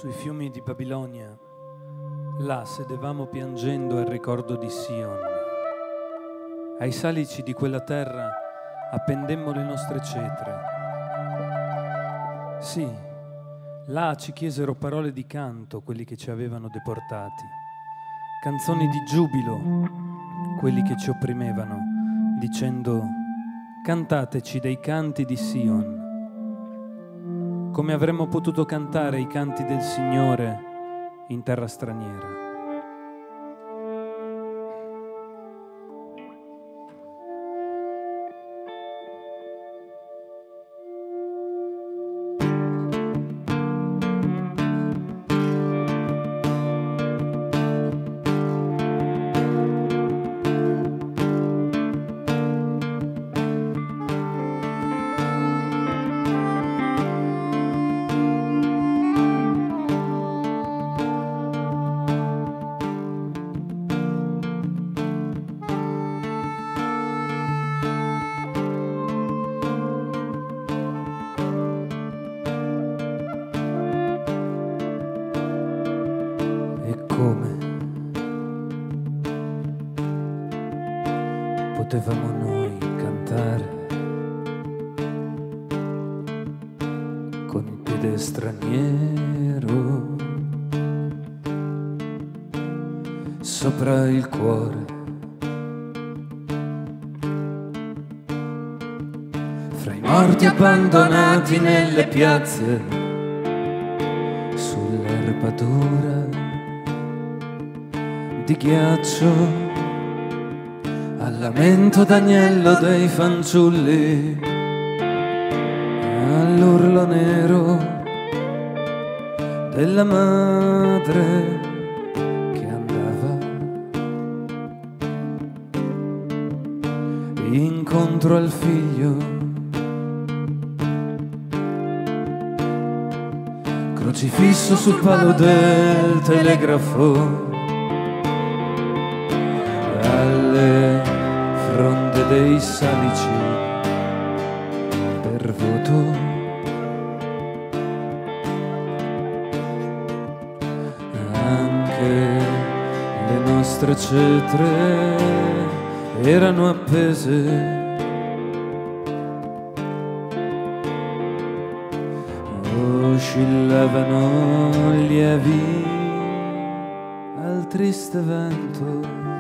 Sui fiumi di Babilonia, là sedevamo piangendo al ricordo di Sion. Ai salici di quella terra appendemmo le nostre cetre. Sì, là ci chiesero parole di canto quelli che ci avevano deportati, canzoni di giubilo quelli che ci opprimevano, dicendo: cantateci dei canti di Sion. Come avremmo potuto cantare i canti del Signore in terra straniera? Come potevamo noi cantare con il piede straniero sopra il cuore, fra i morti abbandonati nelle piazze, sull'erba dura di ghiaccio, al lamento d'agnello dei fanciulli, all'urlo nero della madre che andava incontro al figlio, crocifisso sul palo del telegrafo, alle fronde dei salici per voto. Anche le nostre cetre erano appese, oscillavano lievi al triste vento.